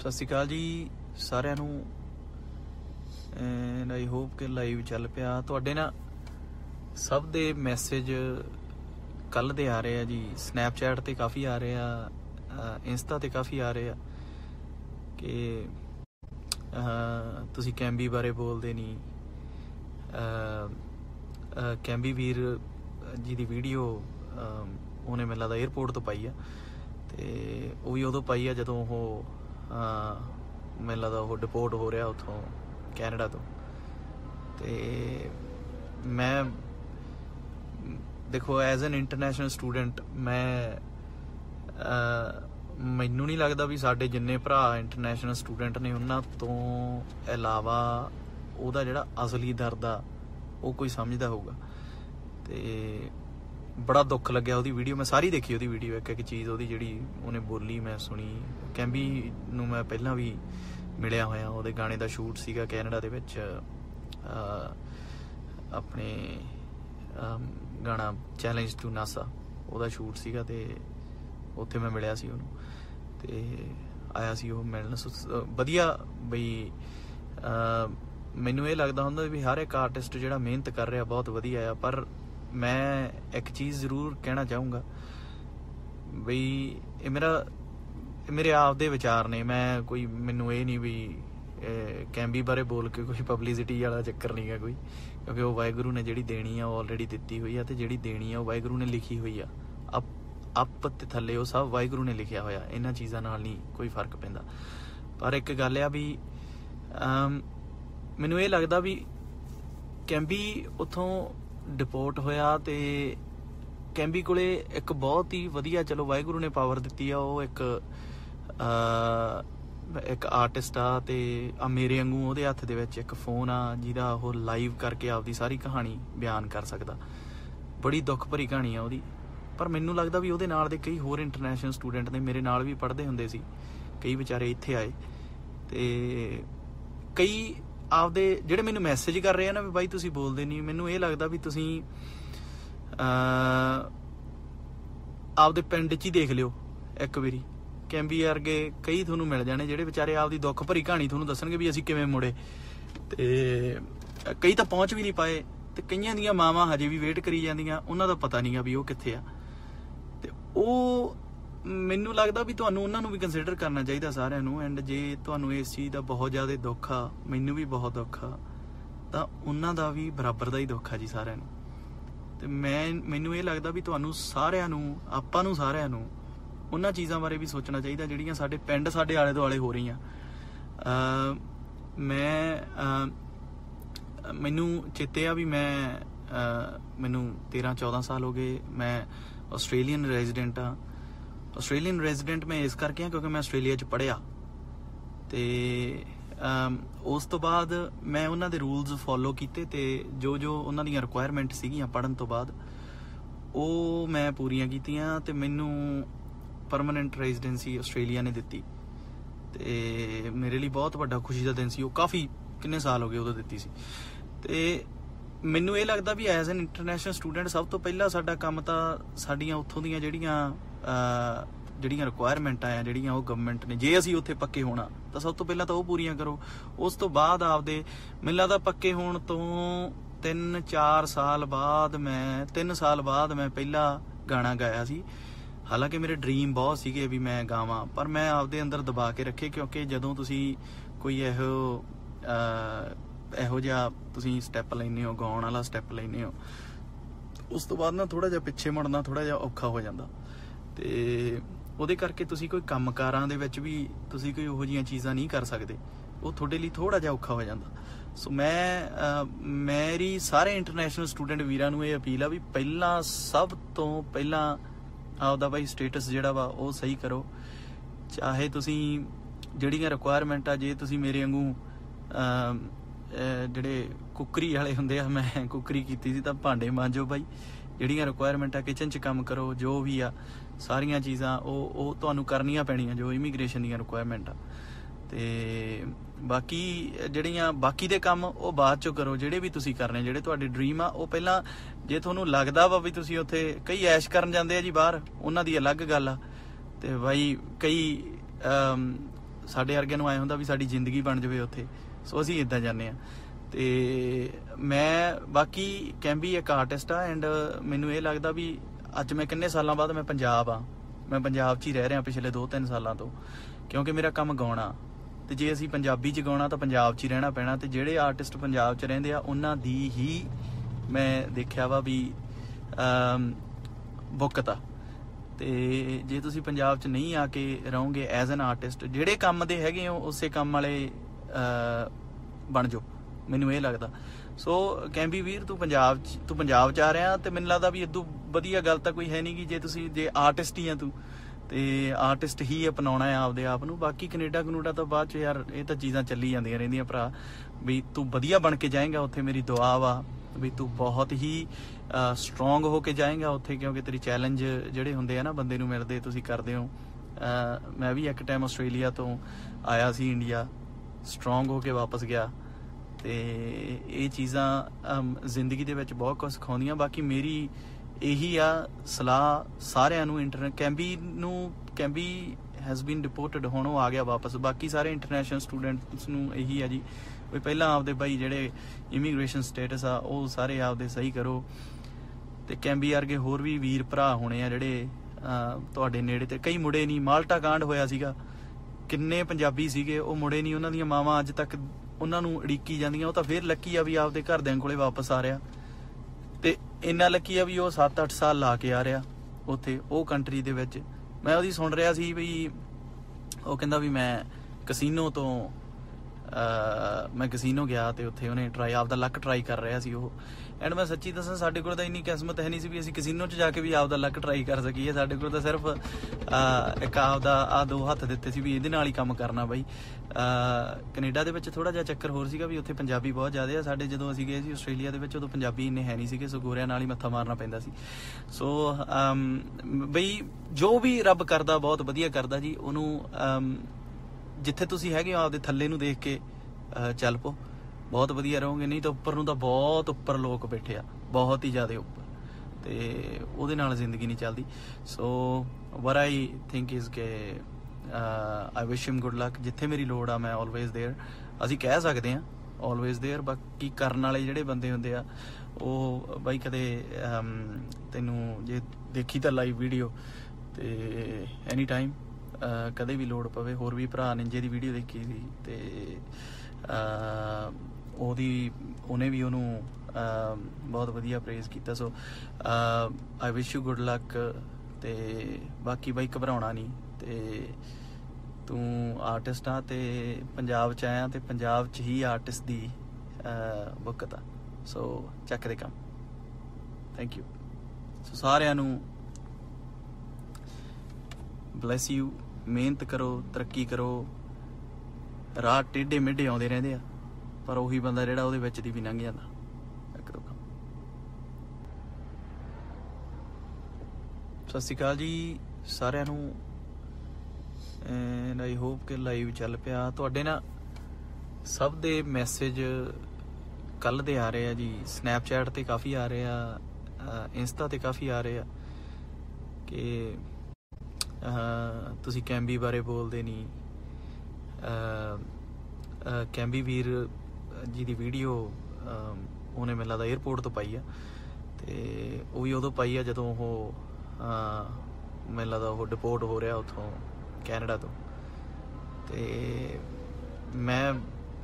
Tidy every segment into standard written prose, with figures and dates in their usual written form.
ਸਤਿ ਸ਼੍ਰੀ ਅਕਾਲ ਜੀ ਸਾਰਿਆਂ ਨੂੰ। ਐਂਡ ਆਈ ਹੋਪ ਕਿ ਲਾਈਵ ਚੱਲ ਪਿਆ। ਤੁਹਾਡੇ ਨਾ ਸਭ ਦੇ ਮੈਸੇਜ ਕੱਲ੍ਹ ਦੇ ਆ ਰਹੇ ਆ ਜੀ। ਸਨੈਪਚੈਟ 'ਤੇ ਕਾਫੀ ਆ ਰਹੇ ਆ, ਇੰਸਟਾ 'ਤੇ ਕਾਫੀ ਆ ਰਹੇ ਆ ਕਿ ਤੁਸੀਂ ਕੈਂਬੀ ਬਾਰੇ ਬੋਲਦੇ ਨਹੀਂ। ਕੈਂਬੀ ਵੀਰ ਜੀ ਦੀ ਵੀਡੀਓ ਉਹਨੇ ਮੈਨੂੰ ਲੱਗਦਾ ਏਅਰਪੋਰਟ ਤੋਂ ਪਾਈ ਆ, ਅਤੇ ਉਹ ਵੀ ਉਦੋਂ ਪਾਈ ਆ ਜਦੋਂ ਉਹ ਮੈਨੂੰ ਲੱਗਦਾ ਉਹ ਡਿਪੋਰਟ ਹੋ ਰਿਹਾ ਉੱਥੋਂ ਕੈਨੇਡਾ ਤੋਂ। ਅਤੇ ਮੈਂ ਦੇਖੋ ਐਜ਼ ਐਨ ਇੰਟਰਨੈਸ਼ਨਲ ਸਟੂਡੈਂਟ ਮੈਨੂੰ ਨਹੀਂ ਲੱਗਦਾ ਵੀ ਸਾਡੇ ਜਿੰਨੇ ਭਰਾ ਇੰਟਰਨੈਸ਼ਨਲ ਸਟੂਡੈਂਟ ਨੇ ਉਹਨਾਂ ਤੋਂ ਇਲਾਵਾ ਉਹਦਾ ਜਿਹੜਾ ਅਸਲੀ ਦਰਦ ਆ ਉਹ ਕੋਈ ਸਮਝਦਾ ਹੋਊਗਾ। ਅਤੇ ਬੜਾ ਦੁੱਖ ਲੱਗਿਆ ਉਹਦੀ ਵੀਡੀਓ, ਮੈਂ ਸਾਰੀ ਦੇਖੀ ਉਹਦੀ ਵੀਡੀਓ, ਇੱਕ ਇੱਕ ਚੀਜ਼ ਉਹਦੀ ਜਿਹੜੀ ਉਹਨੇ ਬੋਲੀ ਮੈਂ ਸੁਣੀ। ਕੈਂਬੀ ਨੂੰ ਮੈਂ ਪਹਿਲਾਂ ਵੀ ਮਿਲਿਆ ਹੋਇਆ, ਉਹਦੇ ਗਾਣੇ ਦਾ ਸ਼ੂਟ ਸੀਗਾ ਕੈਨੇਡਾ ਦੇ ਵਿੱਚ, ਆਪਣੇ ਗਾਣਾ ਚੈਲੰਜ ਟੂ ਨਾਸਾ ਉਹਦਾ ਸ਼ੂਟ ਸੀਗਾ, ਅਤੇ ਉੱਥੇ ਮੈਂ ਮਿਲਿਆ ਸੀ ਉਹਨੂੰ ਅਤੇ ਆਇਆ ਸੀ ਉਹ ਮਿਲਣ। ਵਧੀਆ ਬਈ ਮੈਨੂੰ ਇਹ ਲੱਗਦਾ ਹੁੰਦਾ ਵੀ ਹਰ ਇੱਕ ਆਰਟਿਸਟ ਜਿਹੜਾ ਮਿਹਨਤ ਕਰ ਰਿਹਾ ਬਹੁਤ ਵਧੀਆ ਆ। ਪਰ ਮੈਂ ਇੱਕ ਚੀਜ਼ ਜ਼ਰੂਰ ਕਹਿਣਾ ਚਾਹੂੰਗਾ ਬਈ ਇਹ ਮੇਰੇ ਆਪ ਦੇ ਵਿਚਾਰ ਨੇ। ਮੈਂ ਕੋਈ ਮੈਨੂੰ ਇਹ ਨਹੀਂ ਵੀ ਕੈਂਬੀ ਬਾਰੇ ਬੋਲ ਕੇ ਕੋਈ ਪਬਲਿਸਿਟੀ ਵਾਲਾ ਚੱਕਰ ਨਹੀਂ ਗਾ ਕੋਈ, ਕਿਉਂਕਿ ਉਹ ਵਾਹਿਗੁਰੂ ਨੇ ਜਿਹੜੀ ਦੇਣੀ ਆ ਉਹ ਆਲਰੇਡੀ ਦਿੱਤੀ ਹੋਈ ਆ, ਅਤੇ ਜਿਹੜੀ ਦੇਣੀ ਆ ਉਹ ਵਾਹਿਗੁਰੂ ਨੇ ਲਿਖੀ ਹੋਈ ਆ। ਅੱਪ ਅਤੇ ਥੱਲੇ ਉਹ ਸਭ ਵਾਹਿਗੁਰੂ ਨੇ ਲਿਖਿਆ ਹੋਇਆ, ਇਹਨਾਂ ਚੀਜ਼ਾਂ ਨਾਲ ਨਹੀਂ ਕੋਈ ਫਰਕ ਪੈਂਦਾ। ਪਰ ਇੱਕ ਗੱਲ ਆ ਵੀ ਮੈਨੂੰ ਇਹ ਲੱਗਦਾ ਵੀ ਕੈਂਬੀ ਉੱਥੋਂ ਡਿਪੋਰਟ ਹੋਇਆ ਅਤੇ ਕੈਂਬੀ ਕੋਲੇ ਇੱਕ ਬਹੁਤ ਹੀ ਵਧੀਆ, ਚਲੋ ਵਾਹਿਗੁਰੂ ਨੇ ਪਾਵਰ ਦਿੱਤੀ ਆ, ਉਹ ਇੱਕ ਆਰਟਿਸਟ ਆ, ਅਤੇ ਮੇਰੇ ਵਾਂਗੂ ਉਹਦੇ ਹੱਥ ਦੇ ਵਿੱਚ ਇੱਕ ਫੋਨ ਆ ਜਿਹਦਾ ਉਹ ਲਾਈਵ ਕਰਕੇ ਆਪਦੀ ਸਾਰੀ ਕਹਾਣੀ ਬਿਆਨ ਕਰ ਸਕਦਾ। ਬੜੀ ਦੁੱਖ ਭਰੀ ਕਹਾਣੀ ਆ ਉਹਦੀ। ਪਰ ਮੈਨੂੰ ਲੱਗਦਾ ਵੀ ਉਹਦੇ ਨਾਲ ਦੇ ਕਈ ਹੋਰ ਇੰਟਰਨੈਸ਼ਨਲ ਸਟੂਡੈਂਟ ਨੇ, ਮੇਰੇ ਨਾਲ ਵੀ ਪੜ੍ਹਦੇ ਹੁੰਦੇ ਸੀ, ਕਈ ਵਿਚਾਰੇ ਇੱਥੇ ਆਏ, ਅਤੇ ਕਈ ਆਪਦੇ ਜਿਹੜੇ ਮੈਨੂੰ ਮੈਸੇਜ ਕਰ ਰਹੇ ਆ ਨਾ ਵੀ ਬਾਈ ਤੁਸੀਂ ਬੋਲਦੇ ਨਹੀਂ, ਮੈਨੂੰ ਇਹ ਲੱਗਦਾ ਵੀ ਤੁਸੀਂ ਆਪਦੇ ਪਿੰਡ 'ਚ ਹੀ ਦੇਖ ਲਿਓ ਇੱਕ ਵਾਰੀ। ਕੈਂਬੀ ਵਰਗੇ ਕਈ ਤੁਹਾਨੂੰ ਮਿਲ ਜਾਣੇ ਜਿਹੜੇ ਵਿਚਾਰੇ ਆਪਦੀ ਦੁੱਖ ਭਰੀ ਕਹਾਣੀ ਤੁਹਾਨੂੰ ਦੱਸਣਗੇ ਵੀ ਅਸੀਂ ਕਿਵੇਂ ਮੁੜੇ, ਅਤੇ ਕਈ ਤਾਂ ਪਹੁੰਚ ਵੀ ਨਹੀਂ ਪਾਏ, ਅਤੇ ਕਈਆਂ ਦੀਆਂ ਮਾਵਾਂ ਹਜੇ ਵੀ ਵੇਟ ਕਰੀ ਜਾਂਦੀਆਂ, ਉਹਨਾਂ ਦਾ ਪਤਾ ਨਹੀਂ ਗਾ ਵੀ ਉਹ ਕਿੱਥੇ ਆ। ਅਤੇ ਉਹ ਮੈਨੂੰ ਲੱਗਦਾ ਵੀ ਤੁਹਾਨੂੰ ਉਹਨਾਂ ਨੂੰ ਵੀ ਕੰਸੀਡਰ ਕਰਨਾ ਚਾਹੀਦਾ ਸਾਰਿਆਂ ਨੂੰ। ਐਂਡ ਜੇ ਤੁਹਾਨੂੰ ਇਸ ਚੀਜ਼ ਦਾ ਬਹੁਤ ਜ਼ਿਆਦਾ ਦੁੱਖ ਆ, ਮੈਨੂੰ ਵੀ ਬਹੁਤ ਦੁੱਖ ਆ, ਤਾਂ ਉਹਨਾਂ ਦਾ ਵੀ ਬਰਾਬਰ ਦਾ ਹੀ ਦੁੱਖ ਆ ਜੀ ਸਾਰਿਆਂ ਨੂੰ। ਅਤੇ ਮੈਨੂੰ ਇਹ ਲੱਗਦਾ ਵੀ ਤੁਹਾਨੂੰ ਸਾਰਿਆਂ ਨੂੰ, ਆਪਾਂ ਨੂੰ ਸਾਰਿਆਂ ਨੂੰ ਉਹਨਾਂ ਚੀਜ਼ਾਂ ਬਾਰੇ ਵੀ ਸੋਚਣਾ ਚਾਹੀਦਾ ਜਿਹੜੀਆਂ ਸਾਡੇ ਪਿੰਡ, ਸਾਡੇ ਆਲੇ ਦੁਆਲੇ ਹੋ ਰਹੀਆਂ। ਮੈਨੂੰ ਚੇਤੇ ਆ ਵੀ ਮੈਨੂੰ 13-14 ਸਾਲ ਹੋ ਗਏ, ਮੈਂ ਆਸਟ੍ਰੇਲੀਅਨ ਰੈਜ਼ੀਡੈਂਟ ਹਾਂ। ਆਸਟ੍ਰੇਲੀਅਨ ਰੈਜ਼ੀਡੈਂਟ ਮੈਂ ਇਸ ਕਰਕੇ ਹਾਂ ਕਿਉਂਕਿ ਮੈਂ ਆਸਟ੍ਰੇਲੀਆ 'ਚ ਪੜ੍ਹਿਆ, ਅਤੇ ਉਸ ਤੋਂ ਬਾਅਦ ਮੈਂ ਉਹਨਾਂ ਦੇ ਰੂਲਸ ਫੋਲੋ ਕੀਤੇ, ਅਤੇ ਜੋ ਉਹਨਾਂ ਦੀਆਂ ਰਿਕੁਆਇਰਮੈਂਟ ਸੀਗੀਆਂ ਪੜ੍ਹਨ ਤੋਂ ਬਾਅਦ ਉਹ ਮੈਂ ਪੂਰੀਆਂ ਕੀਤੀਆਂ, ਅਤੇ ਮੈਨੂੰ ਪਰਮਾਨੈਂਟ ਰੈਜ਼ੀਡੈਂਸੀ ਆਸਟ੍ਰੇਲੀਆ ਨੇ ਦਿੱਤੀ, ਅਤੇ ਮੇਰੇ ਲਈ ਬਹੁਤ ਵੱਡਾ ਖੁਸ਼ੀ ਦਾ ਦਿਨ ਸੀ ਉਹ। ਕਾਫੀ ਕਿੰਨੇ ਸਾਲ ਹੋ ਗਏ ਉਦੋਂ ਦਿੱਤੀ ਸੀ। ਅਤੇ ਮੈਨੂੰ ਇਹ ਲੱਗਦਾ ਵੀ ਐਜ਼ ਐਨ ਇੰਟਰਨੈਸ਼ਨਲ ਸਟੂਡੈਂਟ ਸਭ ਤੋਂ ਪਹਿਲਾਂ ਸਾਡਾ ਕੰਮ ਤਾਂ ਸਾਡੀਆਂ ਉੱਥੋਂ ਦੀਆਂ ਜਿਹੜੀਆਂ ਰਿਕੁਆਇਰਮੈਂਟਾਂ ਆ ਜਿਹੜੀਆਂ ਉਹ ਗਵਰਨਮੈਂਟ ਨੇ, ਜੇ ਅਸੀਂ ਉੱਥੇ ਪੱਕੇ ਹੋਣਾ ਤਾਂ ਸਭ ਤੋਂ ਪਹਿਲਾਂ ਤਾਂ ਉਹ ਪੂਰੀਆਂ ਕਰੋ। ਉਸ ਤੋਂ ਬਾਅਦ ਆਪਦੇ, ਮੈਨੂੰ ਲੱਗਦਾ ਪੱਕੇ ਹੋਣ ਤੋਂ 3 ਸਾਲ ਬਾਅਦ ਮੈਂ ਪਹਿਲਾ ਗਾਣਾ ਗਾਇਆ ਸੀ। ਹਾਲਾਂਕਿ ਮੇਰੇ ਡਰੀਮ ਬਹੁਤ ਸੀਗੇ ਵੀ ਮੈਂ ਗਾਵਾਂ, ਪਰ ਮੈਂ ਆਪਦੇ ਅੰਦਰ ਦਬਾ ਕੇ ਰੱਖੇ, ਕਿਉਂਕਿ ਜਦੋਂ ਤੁਸੀਂ ਕੋਈ ਇਹੋ ਜਿਹਾ ਤੁਸੀਂ ਸਟੈਪ ਲੈਂਦੇ ਹੋ, ਗਾਉਣ ਵਾਲਾ ਸਟੈਪ ਲੈਂਦੇ ਹੋ, ਉਸ ਤੋਂ ਬਾਅਦ ਨਾ ਥੋੜ੍ਹਾ ਜਿਹਾ ਪਿੱਛੇ ਮੁੜਨਾ ਥੋੜ੍ਹਾ ਜਿਹਾ ਔਖਾ ਹੋ ਜਾਂਦਾ, ਅਤੇ ਉਹਦੇ ਕਰਕੇ ਤੁਸੀਂ ਕੋਈ ਕੰਮਕਾਰਾਂ ਦੇ ਵਿੱਚ ਵੀ ਤੁਸੀਂ ਕੋਈ ਉਹੋ ਜਿਹੀਆਂ ਚੀਜ਼ਾਂ ਨਹੀਂ ਕਰ ਸਕਦੇ, ਉਹ ਤੁਹਾਡੇ ਲਈ ਥੋੜ੍ਹਾ ਜਿਹਾ ਔਖਾ ਹੋ ਜਾਂਦਾ। ਸੋ ਮੇਰੀ ਸਾਰੇ ਇੰਟਰਨੈਸ਼ਨਲ ਸਟੂਡੈਂਟ ਵੀਰਾਂ ਨੂੰ ਇਹ ਅਪੀਲ ਆ ਵੀ ਪਹਿਲਾਂ, ਸਭ ਤੋਂ ਪਹਿਲਾਂ ਆਪਦਾ ਬਾਈ ਸਟੇਟਸ ਜਿਹੜਾ ਵਾ ਉਹ ਸਹੀ ਕਰੋ। ਚਾਹੇ ਤੁਸੀਂ ਜਿਹੜੀਆਂ ਰਿਕੁਆਇਰਮੈਂਟ ਆ, ਜੇ ਤੁਸੀਂ ਮੇਰੇ ਵਾਂਗੂ ਜਿਹੜੇ ਕੁੱਕਰੀ ਵਾਲੇ ਹੁੰਦੇ ਆ, ਮੈਂ ਕੁੱਕਰੀ ਕੀਤੀ ਸੀ, ਤਾਂ ਭਾਂਡੇ ਮਾਂਜੋ ਬਾਈ। ਜਿਹੜੀਆਂ ਰਿਕੁਆਇਰਮੈਂਟ ਆ, ਕਿਚਨ 'ਚ ਕੰਮ ਕਰੋ, ਜੋ ਵੀ ਆ ਸਾਰੀਆਂ ਚੀਜ਼ਾਂ ਉਹ ਤੁਹਾਨੂੰ ਕਰਨੀਆਂ ਪੈਣੀਆਂ, ਜੋ ਇਮੀਗ੍ਰੇਸ਼ਨ ਦੀਆਂ ਰਿਕੁਆਇਰਮੈਂਟ ਆ। ਅਤੇ ਬਾਕੀ ਦੇ ਕੰਮ ਉਹ ਬਾਅਦ 'ਚੋਂ ਕਰੋ, ਜਿਹੜੇ ਵੀ ਤੁਸੀਂ ਕਰਨੇ, ਜਿਹੜੇ ਤੁਹਾਡੇ ਡਰੀਮ ਆ ਉਹ ਪਹਿਲਾਂ। ਜੇ ਤੁਹਾਨੂੰ ਲੱਗਦਾ ਵਾ ਵੀ ਤੁਸੀਂ ਉੱਥੇ, ਕਈ ਐਸ਼ ਕਰਨ ਜਾਂਦੇ ਆ ਜੀ ਬਾਹਰ, ਉਹਨਾਂ ਦੀ ਅਲੱਗ ਗੱਲ ਆ, ਅਤੇ ਬਾਈ ਕਈ ਸਾਡੇ ਵਰਗਿਆਂ ਨੂੰ ਆਏ ਹੁੰਦਾ ਵੀ ਸਾਡੀ ਜ਼ਿੰਦਗੀ ਬਣ ਜਾਵੇ ਉੱਥੇ, ਸੋ ਅਸੀਂ ਇੱਦਾਂ ਜਾਂਦੇ ਹਾਂ। ਤੇ ਮੈਂ ਬਾਕੀ ਕੈਂਬੀ ਇੱਕ ਆਰਟਿਸਟ ਆ, ਐਂਡ ਮੈਨੂੰ ਇਹ ਲੱਗਦਾ ਵੀ ਅੱਜ ਮੈਂ ਕਿੰਨੇ ਸਾਲਾਂ ਬਾਅਦ ਮੈਂ ਪੰਜਾਬ ਆ, ਮੈਂ ਪੰਜਾਬ 'ਚ ਹੀ ਰਹਿ ਰਿਹਾ ਪਿਛਲੇ 2-3 ਸਾਲਾਂ ਤੋਂ, ਕਿਉਂਕਿ ਮੇਰਾ ਕੰਮ ਗਾਉਣਾ, ਤੇ ਜੇ ਅਸੀਂ ਪੰਜਾਬੀ 'ਚ ਗਾਉਣਾ ਤਾਂ ਪੰਜਾਬ 'ਚ ਹੀ ਰਹਿਣਾ ਪੈਣਾ। ਤੇ ਜਿਹੜੇ ਆਰਟਿਸਟ ਪੰਜਾਬ 'ਚ ਰਹਿੰਦੇ ਆ ਉਹਨਾਂ ਦੀ ਹੀ ਮੈਂ ਦੇਖਿਆ ਵਾ ਵੀ ਬੁੱਕਤ ਆ। ਤੇ ਜੇ ਤੁਸੀਂ ਪੰਜਾਬ 'ਚ ਨਹੀਂ ਆ ਕੇ ਰਹੋਗੇ ਐਜ਼ ਐਨ ਆਰਟਿਸਟ, ਜਿਹੜੇ ਕੰਮ ਦੇ ਹੈਗੇ ਹੋ ਉਸੇ ਕੰਮ ਵਾਲੇ ਬਣ ਜਾਓ, ਮੈਨੂੰ ਇਹ ਲੱਗਦਾ। ਸੋ ਕੈਂਬੀ ਵੀਰ ਤੂੰ ਪੰਜਾਬ 'ਚ ਆ ਰਿਹਾ, ਤੇ ਮੈਨੂੰ ਲੱਗਦਾ ਵੀ ਇਦੋਂ ਵਧੀਆ ਗੱਲ ਤਾਂ ਕੋਈ ਹੈ ਨਹੀਂ ਕਿ ਜੇ ਆਰਟਿਸਟ ਹੀ ਆ ਤੂੰ, ਤੇ ਆਰਟਿਸਟ ਹੀ ਅਪਣਾਉਣਾ ਹੈ ਆਪਦੇ ਆਪ ਨੂੰ। ਬਾਕੀ ਕੈਨੇਡਾ ਤੋਂ ਬਾਅਦ 'ਚ ਯਾਰ ਇਹ ਤਾਂ ਚੀਜ਼ਾਂ ਚੱਲੀ ਜਾਂਦੀਆਂ ਰਹਿੰਦੀਆਂ ਭਰਾ, ਵੀ ਤੂੰ ਵਧੀਆ ਬਣ ਕੇ ਜਾਏਗਾ ਉੱਥੇ, ਮੇਰੀ ਦੁਆ ਵਾ ਵੀ ਤੂੰ ਬਹੁਤ ਹੀ ਸਟਰੋਂਗ ਹੋ ਕੇ ਜਾਏਗਾ ਉੱਥੇ, ਕਿਉਂਕਿ ਤੇਰੀ ਚੈਲੰਜ ਜਿਹੜੇ ਹੁੰਦੇ ਆ ਨਾ ਬੰਦੇ ਨੂੰ ਮਿਲਦੇ, ਤੁਸੀਂ ਕਰਦੇ ਹੋ। ਮੈਂ ਵੀ ਇੱਕ ਟਾਈਮ ਆਸਟ੍ਰੇਲੀਆ ਤੋਂ ਆਇਆ ਸੀ ਇੰਡੀਆ, ਸਟਰੋਂਗ ਹੋ ਕੇ ਵਾਪਸ ਗਿਆ, ਤੇ ਇਹ ਚੀਜ਼ਾਂ ਜ਼ਿੰਦਗੀ ਦੇ ਵਿੱਚ ਬਹੁਤ ਕੁਝ ਸਿਖਾਉਂਦੀਆਂ। ਬਾਕੀ ਮੇਰੀ ਇਹੀ ਆ ਸਲਾਹ ਸਾਰਿਆਂ ਨੂੰ, ਕੈਂਬੀ ਹੈਜ਼ ਬੀਨ ਡਿਪੋਰਟਡ, ਹੁਣ ਉਹ ਆ ਗਿਆ ਵਾਪਸ। ਬਾਕੀ ਸਾਰੇ ਇੰਟਰਨੈਸ਼ਨਲ ਸਟੂਡੈਂਟਸ ਨੂੰ ਇਹੀ ਆ ਜੀ ਵੀ ਪਹਿਲਾਂ ਆਪਦੇ ਬਾਈ ਜਿਹੜੇ ਇਮੀਗ੍ਰੇਸ਼ਨ ਸਟੇਟਸ ਆ ਉਹ ਸਾਰੇ ਆਪਦੇ ਸਹੀ ਕਰੋ। ਤੇ ਕੈਂਬੀ ਵਰਗੇ ਹੋਰ ਵੀ ਵੀਰ ਭਰਾ ਹੋਣੇ ਆ ਜਿਹੜੇ ਤੁਹਾਡੇ ਨੇੜੇ, ਤੇ ਕਈ ਮੁੜੇ ਨਹੀਂ। ਮਾਲਟਾ ਕਾਂਡ ਹੋਇਆ ਸੀਗਾ, ਕਿੰਨੇ ਪੰਜਾਬੀ ਸੀਗੇ ਉਹ ਮੁੜੇ ਨਹੀਂ, ਉਹਨਾਂ ਦੀਆਂ ਮਾਵਾਂ ਅੱਜ ਤੱਕ ਉਹਨਾਂ ਨੂੰ ਉਡੀਕੀ ਜਾਂਦੀਆਂ। ਉਹ ਤਾਂ ਫੇਰ ਲੱਕੀ ਆ ਵੀ ਆਪਦੇ ਘਰਦਿਆਂ ਕੋਲੇ ਵਾਪਸ ਆ ਰਿਹਾ, ਤੇ ਇੰਨਾ ਲੱਕੀ ਆ ਵੀ ਉਹ 7-8 ਸਾਲ ਲਾ ਕੇ ਆ ਰਿਹਾ ਉੱਥੇ ਉਹ ਕੰਟਰੀ ਦੇ ਵਿੱਚ। ਮੈਂ ਉਹਦੀ ਸੁਣ ਰਿਹਾ ਸੀ ਵੀ ਉਹ ਕਹਿੰਦਾ ਵੀ ਮੈਂ ਕਸੀਨੋ ਗਿਆ, ਤੇ ਉੱਥੇ ਉਹਨੇ ਆਪਦਾ ਲੱਕ ਟਰਾਈ ਕਰ ਰਿਹਾ ਸੀ ਉਹ। ਐਂਡ ਮੈਂ ਸੱਚੀ ਦੱਸਾਂ, ਸਾਡੇ ਕੋਲ ਤਾਂ ਇੰਨੀ ਕਿਸਮਤ ਹੈ ਨਹੀਂ ਸੀ ਵੀ ਅਸੀਂ ਕਸੀਨੋ 'ਚ ਜਾ ਕੇ ਵੀ ਆਪਦਾ ਲੱਕ ਟਰਾਈ ਕਰ ਸਕੀਏ। ਸਾਡੇ ਕੋਲ ਤਾਂ ਸਿਰਫ ਇੱਕ ਆਪਦਾ 2 ਹੱਥ ਦਿੱਤੇ ਸੀ ਵੀ ਇਹਦੇ ਨਾਲ ਹੀ ਕੰਮ ਕਰਨਾ ਬਾਈ। ਕੈਨੇਡਾ ਦੇ ਵਿੱਚ ਥੋੜਾ ਜਿਹਾ ਚੱਕਰ ਹੋਰ ਸੀਗਾ ਵੀ ਉੱਥੇ ਪੰਜਾਬੀ ਬਹੁਤ ਜ਼ਿਆਦਾ ਆ। ਸਾਡੇ ਜਦੋਂ ਅਸੀਂ ਗਏ ਸੀ ਆਸਟ੍ਰੇਲੀਆ ਦੇ ਵਿੱਚ, ਉਦੋਂ ਪੰਜਾਬੀ ਇੰਨੇ ਹੈ ਨਹੀਂ ਸੀਗੇ, ਸੋ ਗੋਰਿਆਂ ਨਾਲ ਹੀ ਮੱਥਾ ਮਾਰਨਾ ਪੈਂਦਾ ਸੀ। ਸੋ ਬਈ ਜੋ ਵੀ ਰੱਬ ਕਰਦਾ ਬਹੁਤ ਵਧੀਆ ਕਰਦਾ ਜੀ, ਉਹਨੂੰ ਜਿੱਥੇ ਤੁਸੀਂ ਹੈਗੇ ਹੋ ਆਪਦੇ ਥੱਲੇ ਨੂੰ ਦੇਖ ਕੇ ਚੱਲ ਪੋ, ਬਹੁਤ ਵਧੀਆ ਰਹੋਗੇ। ਨਹੀਂ ਤਾਂ ਉੱਪਰ ਨੂੰ ਤਾਂ ਬਹੁਤ ਉੱਪਰ ਲੋਕ ਬੈਠੇ ਆ, ਬਹੁਤ ਹੀ ਜ਼ਿਆਦਾ ਉੱਪਰ, ਤੇ ਉਹਦੇ ਨਾਲ ਜ਼ਿੰਦਗੀ ਨਹੀਂ ਚੱਲਦੀ। ਸੋ what I think is ਕਿ I wish him good luck। ਜਿੱਥੇ ਮੇਰੀ ਲੋੜ ਆ ਮੈਂ always there, ਅਸੀਂ ਕਹਿ ਸਕਦੇ ਹਾਂ always there। ਬਾਕੀ ਕਰਨ ਵਾਲੇ ਜਿਹੜੇ ਬੰਦੇ ਹੁੰਦੇ ਆ ਉਹ ਬਾਈ ਕਦੇ ਤੈਨੂੰ ਜੇ ਦੇਖੀ ਤਾਂ ਲਾਈਵ ਵੀਡੀਓ, ਤੇ ਐਨੀ ਟਾਈਮ ਕਦੇ ਵੀ ਲੋੜ ਪਵੇ। ਹੋਰ ਵੀ ਭਰਾ ਨਿੰਜੇ ਦੀ ਵੀਡੀਓ ਦੇਖੀ ਸੀ, ਤੇ ਉਹਨੇ ਵੀ ਉਹਨੂੰ ਬਹੁਤ ਵਧੀਆ ਪ੍ਰੇਜ਼ ਕੀਤਾ। So I wish you good luck. ਤੇ ਬਾਕੀ ਬਾਈ ਘਬਰਾਉਣਾ ਨਹੀਂ, ਤੇ ਤੂੰ ਆਰਟਿਸਟ ਆ, ਤੇ ਪੰਜਾਬ 'ਚ ਆਇਆ, ਤੇ ਪੰਜਾਬ 'ਚ ਹੀ ਆਰਟਿਸਟ ਦੀ ਬੁੱਕਤ ਆ। ਸੋ ਚੱਕ ਦੇ ਕੰਮ। Thank you. ਸੋ ਸਾਰਿਆਂ ਨੂੰ ਬਲੈਸ ਯੂ। ਮਿਹਨਤ ਕਰੋ, ਤਰੱਕੀ ਕਰੋ। ਰਾਹ ਟੇਢੇ ਮੇਢੇ ਆਉਂਦੇ ਰਹਿੰਦੇ ਆ, ਪਰ ਉਹੀ ਬੰਦਾ ਜਿਹੜਾ ਉਹਦੇ ਵਿੱਚ ਦੀ ਵੀ ਲੰਘ ਜਾਂਦਾ। ਸਤਿ ਸ਼੍ਰੀ ਅਕਾਲ ਜੀ ਸਾਰਿਆਂ ਨੂੰ, ਐਂਡ ਆਈ ਹੋਪ ਕਿ ਲਾਈਵ ਚੱਲ ਪਿਆ। ਤੁਹਾਡੇ ਨਾ ਸਭ ਦੇ ਮੈਸੇਜ ਕੱਲ੍ਹ ਦੇ ਆ ਰਹੇ ਆ ਜੀ, ਸਨੈਪਚੈਟ ਤੇ ਕਾਫੀ ਆ ਰਹੇ ਆ, ਇੰਸਟਾ ਤੇ ਕਾਫੀ ਆ ਰਹੇ ਆ ਕਿ ਤੁਸੀਂ ਕੈਂਬੀ ਬਾਰੇ ਬੋਲਦੇ ਨਹੀਂ। ਕੈਂਬੀ ਵੀਰ ਜੀ ਦੀ ਵੀਡੀਓ ਉਹਨੇ ਮੈਨੂੰ ਲੱਗਦਾ ਏਅਰਪੋਰਟ ਤੋਂ ਪਾਈ ਆ, ਤੇ ਉਹ ਵੀ ਉਦੋਂ ਪਾਈ ਆ ਜਦੋਂ ਉਹ ਮੈਨੂੰ ਲੱਗਦਾ ਉਹ ਡਿਪੋਰਟ ਹੋ ਰਿਹਾ ਉੱਥੋਂ ਕੈਨੇਡਾ ਤੋਂ। ਤੇ ਮੈਂ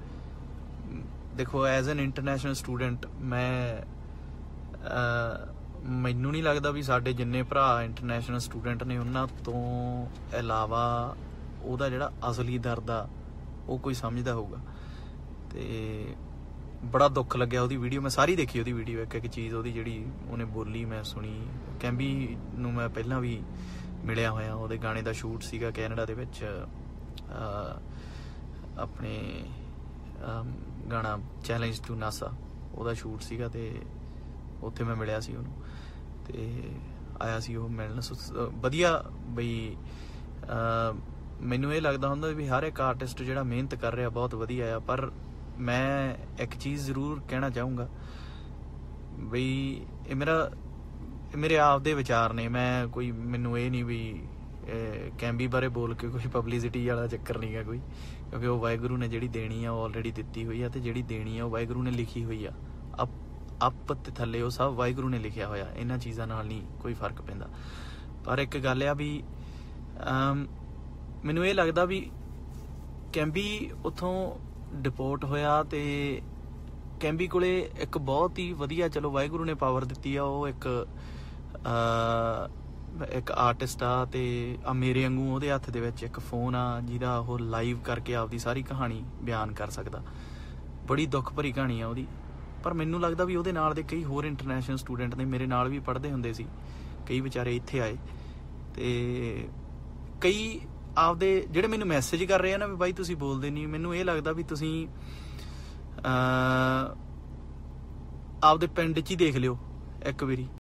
ਦੇਖੋ ਐਜ਼ ਐਨ ਇੰਟਰਨੈਸ਼ਨਲ ਸਟੂਡੈਂਟ ਮੈਨੂੰ ਨਹੀਂ ਲੱਗਦਾ ਵੀ ਸਾਡੇ ਜਿੰਨੇ ਭਰਾ ਇੰਟਰਨੈਸ਼ਨਲ ਸਟੂਡੈਂਟ ਨੇ ਉਹਨਾਂ ਤੋਂ ਇਲਾਵਾ ਉਹਦਾ ਜਿਹੜਾ ਅਸਲੀ ਦਰਦ ਆ ਉਹ ਕੋਈ ਸਮਝਦਾ ਹੋਊਗਾ। ਤੇ ਬੜਾ ਦੁੱਖ ਲੱਗਿਆ ਉਹਦੀ ਵੀਡੀਓ, ਮੈਂ ਸਾਰੀ ਦੇਖੀ ਉਹਦੀ ਵੀਡੀਓ, ਇੱਕ ਚੀਜ਼ ਉਹਦੀ ਜਿਹੜੀ ਉਹਨੇ ਬੋਲੀ ਮੈਂ ਸੁਣੀ। ਕੈਂਬੀ ਨੂੰ ਮੈਂ ਪਹਿਲਾਂ ਵੀ ਮਿਲਿਆ ਹੋਇਆ, ਉਹਦੇ ਗਾਣੇ ਦਾ ਸ਼ੂਟ ਸੀਗਾ ਕੈਨੇਡਾ ਦੇ ਵਿੱਚ, ਆਪਣੇ ਗਾਣਾ ਚੈਲੰਜ ਟੂ ਨਾਸਾ, ਉਹਦਾ ਸ਼ੂਟ ਸੀਗਾ, ਤੇ ਉੱਥੇ ਮੈਂ ਮਿਲਿਆ ਸੀ ਉਹਨੂੰ, ਤੇ ਆਇਆ ਸੀ ਉਹ ਮਿਲਣ। ਵਧੀਆ ਬਈ ਮੈਨੂੰ ਇਹ ਲੱਗਦਾ ਹੁੰਦਾ ਵੀ ਹਰ ਇੱਕ ਆਰਟਿਸਟ ਜਿਹੜਾ ਮਿਹਨਤ ਕਰ ਰਿਹਾ ਬਹੁਤ ਵਧੀਆ ਆ। ਪਰ ਮੈਂ ਇੱਕ ਚੀਜ਼ ਜ਼ਰੂਰ ਕਹਿਣਾ ਚਾਹੂੰਗਾ ਬਈ ਇਹ ਮੇਰੇ ਆਪ ਦੇ ਵਿਚਾਰ ਨੇ, ਮੈਨੂੰ ਇਹ ਨਹੀਂ ਵੀ ਕੈਂਬੀ ਬਾਰੇ ਬੋਲ ਕੇ ਕੋਈ ਪਬਲਿਸਿਟੀ ਵਾਲਾ ਚੱਕਰ ਨਹੀਂ ਗਾ ਕੋਈ, ਕਿਉਂਕਿ ਉਹ ਵਾਹਿਗੁਰੂ ਨੇ ਜਿਹੜੀ ਦੇਣੀ ਆ ਉਹ ਆਲਰੇਡੀ ਦਿੱਤੀ ਹੋਈ ਆ, ਤੇ ਜਿਹੜੀ ਦੇਣੀ ਆ ਉਹ ਵਾਹਿਗੁਰੂ ਨੇ ਲਿਖੀ ਹੋਈ ਆ। ਅਪ ਤੇ ਥੱਲੇ ਉਹ ਸਭ ਵਾਹਿਗੁਰੂ ਨੇ ਲਿਖਿਆ ਹੋਇਆ, ਇਹਨਾਂ ਚੀਜ਼ਾਂ ਨਾਲ ਨਹੀਂ ਕੋਈ ਫਰਕ ਪੈਂਦਾ। ਪਰ ਇੱਕ ਗੱਲ ਆ ਵੀ ਮੈਨੂੰ ਇਹ ਲੱਗਦਾ ਵੀ ਕੈਂਬੀ ਉੱਥੋਂ ਡਿਪੋਰਟ ਹੋਇਆ ਤੇ ਕੈਂਬੀ ਕੋਲੇ ਇੱਕ ਬਹੁਤ ਹੀ ਵਧੀਆ, ਚਲੋ ਵਾਹਿਗੁਰੂ ਨੇ ਪਾਵਰ ਦਿੱਤੀ ਆ, ਉਹ ਇੱਕ ਆਰਟਿਸਟ ਆ, ਤੇ ਮੇਰੇ ਵਾਂਗੂ ਉਹਦੇ ਹੱਥ ਦੇ ਵਿੱਚ ਇੱਕ ਫੋਨ ਆ ਜਿਹਦਾ ਉਹ ਲਾਈਵ ਕਰਕੇ ਆਪਦੀ ਸਾਰੀ ਕਹਾਣੀ ਬਿਆਨ ਕਰ ਸਕਦਾ। ਬੜੀ ਦੁੱਖ ਭਰੀ ਕਹਾਣੀ ਆ ਉਹਦੀ। ਪਰ ਮੈਨੂੰ ਲੱਗਦਾ ਵੀ ਉਹਦੇ ਨਾਲ ਦੇ ਕਈ ਹੋਰ ਇੰਟਰਨੈਸ਼ਨਲ ਸਟੂਡੈਂਟ ਨੇ, ਮੇਰੇ ਨਾਲ ਵੀ ਪੜ੍ਹਦੇ ਹੁੰਦੇ ਸੀ, ਕਈ ਵਿਚਾਰੇ ਇੱਥੇ ਆਏ, ਤੇ ਕਈ ਆਪਦੇ ਜਿਹੜੇ ਮੈਨੂੰ ਮੈਸੇਜ ਕਰ ਰਹੇ ਆ ਨਾ ਵੀ ਬਾਈ ਤੁਸੀਂ ਬੋਲਦੇ ਨਹੀਂ, ਮੈਨੂੰ ਇਹ ਲੱਗਦਾ ਵੀ ਤੁਸੀਂ ਆਪਦੇ ਪਿੰਡ 'ਚ ਹੀ ਦੇਖ ਲਿਓ ਇੱਕ ਵਾਰੀ।